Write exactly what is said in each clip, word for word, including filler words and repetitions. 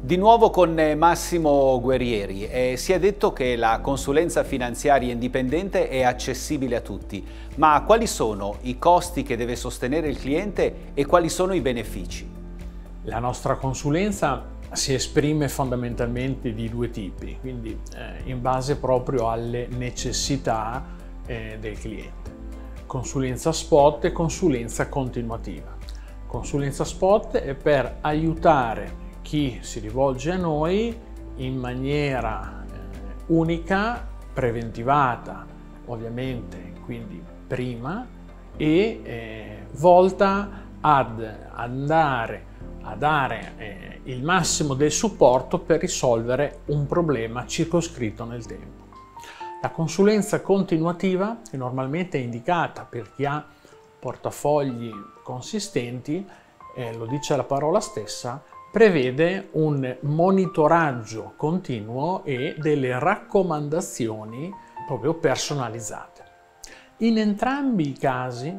Di nuovo con Massimo Guerrieri. Eh, si è detto che la consulenza finanziaria indipendente è accessibile a tutti, ma quali sono i costi che deve sostenere il cliente e quali sono i benefici? La nostra consulenza si esprime fondamentalmente di due tipi, quindi eh, in base proprio alle necessità eh, del cliente. Consulenza spot e consulenza continuativa. Consulenza spot è per aiutare chi si rivolge a noi in maniera eh, unica, preventivata, ovviamente, quindi prima, e eh, volta ad andare a dare eh, il massimo del supporto per risolvere un problema circoscritto nel tempo. La consulenza continuativa, che normalmente è indicata per chi ha portafogli consistenti, eh, lo dice la parola stessa, prevede un monitoraggio continuo e delle raccomandazioni proprio personalizzate. In entrambi i casi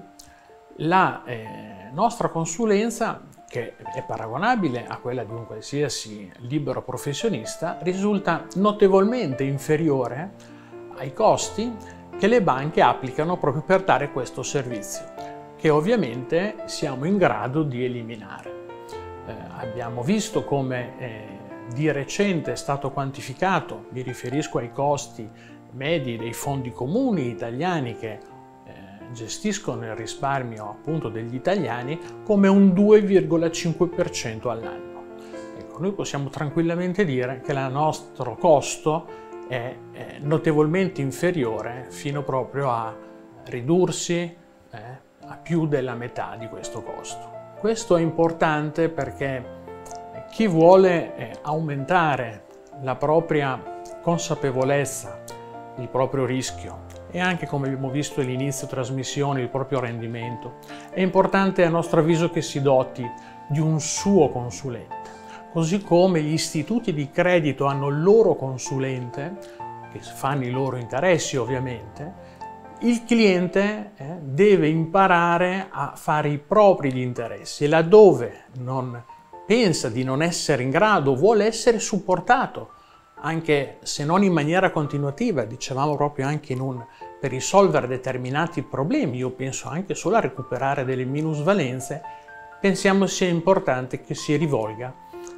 la eh, nostra consulenza, che è paragonabile a quella di un qualsiasi libero professionista, risulta notevolmente inferiore ai costi che le banche applicano proprio per dare questo servizio, che ovviamente siamo in grado di eliminare. Eh, abbiamo visto come eh, di recente è stato quantificato, mi riferisco ai costi medi dei fondi comuni italiani che eh, gestiscono il risparmio appunto degli italiani, come un due virgola cinque per cento all'anno. Ecco, noi possiamo tranquillamente dire che il nostro costo è, è notevolmente inferiore fino proprio a ridursi eh, a più della metà di questo costo. Questo è importante perché chi vuole eh, aumentare la propria consapevolezza, il proprio rischio e anche, come abbiamo visto all'inizio trasmissione, il proprio rendimento, è importante a nostro avviso che si doti di un suo consulente. Così come gli istituti di credito hanno il loro consulente, che fanno i loro interessi ovviamente, il cliente eh, deve imparare a fare i propri interessi e laddove non pensa di non essere in grado, vuole essere supportato, anche se non in maniera continuativa, dicevamo proprio anche in un, per risolvere determinati problemi, io penso anche solo a recuperare delle minusvalenze, pensiamo sia importante che si rivolga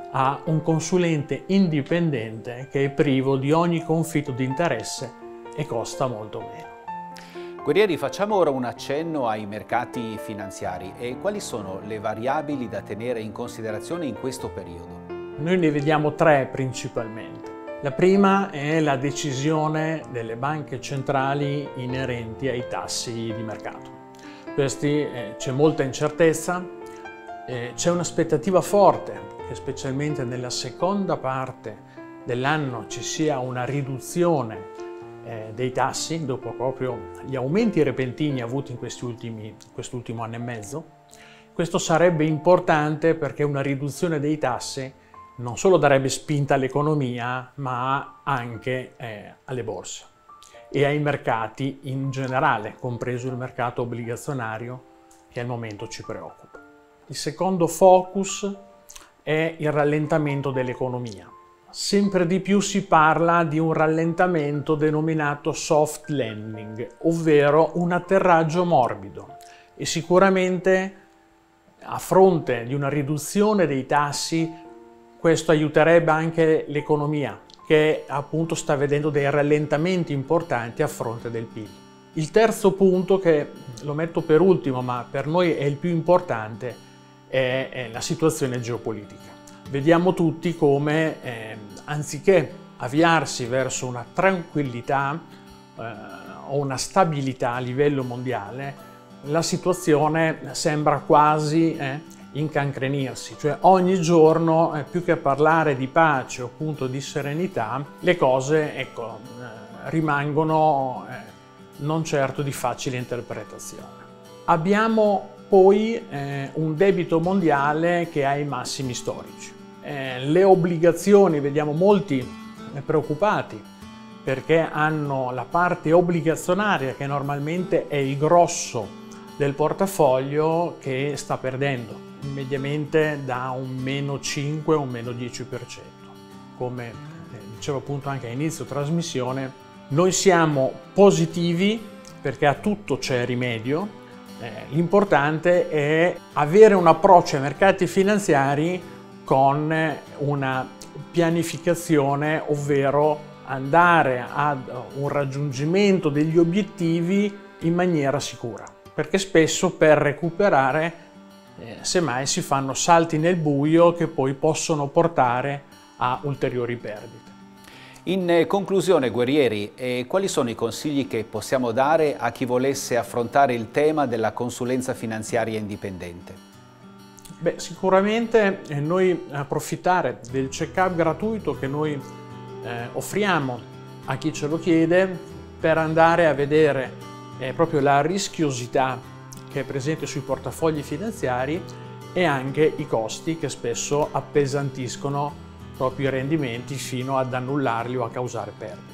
a un consulente indipendente che è privo di ogni conflitto di interesse e costa molto meno. Guerrieri, facciamo ora un accenno ai mercati finanziari e quali sono le variabili da tenere in considerazione in questo periodo? Noi ne vediamo tre principalmente. La prima è la decisione delle banche centrali inerenti ai tassi di mercato. Questi eh, c'è molta incertezza, eh, c'è un'aspettativa forte che specialmente nella seconda parte dell'anno ci sia una riduzione Eh, dei tassi dopo proprio gli aumenti repentini avuti in questi ultimi, quest'ultimo anno e mezzo. Questo sarebbe importante perché una riduzione dei tassi non solo darebbe spinta all'economia ma anche eh, alle borse e ai mercati in generale, compreso il mercato obbligazionario che al momento ci preoccupa. Il secondo focus è il rallentamento dell'economia. Sempre di più si parla di un rallentamento denominato soft landing, ovvero un atterraggio morbido, e sicuramente a fronte di una riduzione dei tassi questo aiuterebbe anche l'economia, che appunto sta vedendo dei rallentamenti importanti a fronte del P I L. Il terzo punto, che lo metto per ultimo ma per noi è il più importante, è, è la situazione geopolitica. Vediamo tutti come, eh, anziché avviarsi verso una tranquillità eh, o una stabilità a livello mondiale, la situazione sembra quasi eh, incancrenirsi. Cioè ogni giorno, eh, più che parlare di pace o appunto di serenità, le cose ecco, eh, rimangono eh, non certo di facile interpretazione. Abbiamo poi eh, un debito mondiale che ha i massimi storici. Eh, le obbligazioni, vediamo molti preoccupati perché hanno la parte obbligazionaria che normalmente è il grosso del portafoglio che sta perdendo. mediamente da un meno cinque o un meno dieci per cento. Come dicevo appunto anche a inizio trasmissione, noi siamo positivi perché a tutto c'è rimedio. Eh, l'importante è avere un approccio ai mercati finanziari con una pianificazione, ovvero andare ad un raggiungimento degli obiettivi in maniera sicura, perché spesso per recuperare eh, semmai si fanno salti nel buio che poi possono portare a ulteriori perdite. In conclusione, Guerrieri, eh, quali sono i consigli che possiamo dare a chi volesse affrontare il tema della consulenza finanziaria indipendente? Beh, sicuramente eh, noi approfittare del check-up gratuito che noi eh, offriamo a chi ce lo chiede per andare a vedere eh, proprio la rischiosità che è presente sui portafogli finanziari e anche i costi che spesso appesantiscono proprio i rendimenti fino ad annullarli o a causare perdite.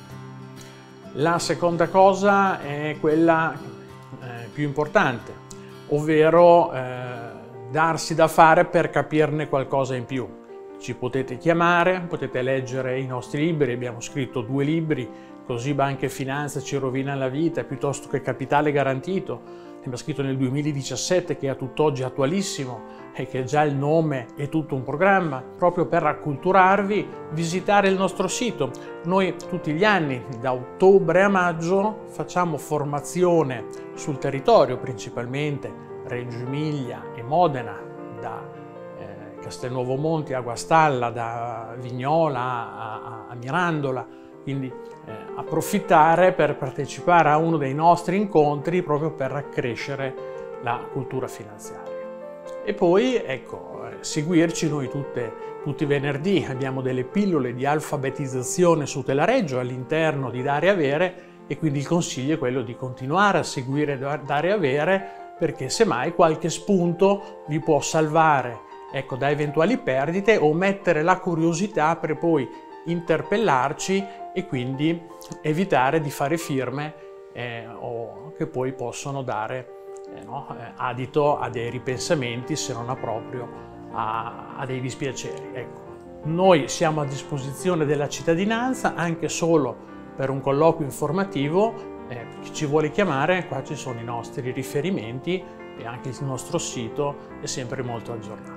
La seconda cosa è quella eh, più importante, ovvero eh, darsi da fare per capirne qualcosa in più. Ci potete chiamare, potete leggere i nostri libri, abbiamo scritto due libri, Così Banca e Finanza ci rovina la vita, piuttosto che Capitale Garantito, abbiamo scritto nel duemiladiciassette, che è a tutt'oggi attualissimo e che già il nome è tutto un programma, proprio per acculturarvi. Visitare il nostro sito. Noi tutti gli anni, da ottobre a maggio, facciamo formazione sul territorio, principalmente Reggio Emilia e Modena, da eh, Castelnuovo Monti a Guastalla, da Vignola a, a, a Mirandola, quindi eh, approfittare per partecipare a uno dei nostri incontri proprio per accrescere la cultura finanziaria. E poi, ecco, seguirci noi tutte, tutti i venerdì, abbiamo delle pillole di alfabetizzazione su Telareggio all'interno di Dare e Avere, e quindi il consiglio è quello di continuare a seguire Dare e Avere, perché semmai qualche spunto vi può salvare, ecco, da eventuali perdite o mettere la curiosità per poi interpellarci e quindi evitare di fare firme eh, o che poi possono dare Eh, no? eh, adito a dei ripensamenti, se non a proprio a, a dei dispiaceri. Ecco. Noi siamo a disposizione della cittadinanza anche solo per un colloquio informativo. Eh, chi ci vuole chiamare, qua ci sono i nostri riferimenti e anche il nostro sito è sempre molto aggiornato.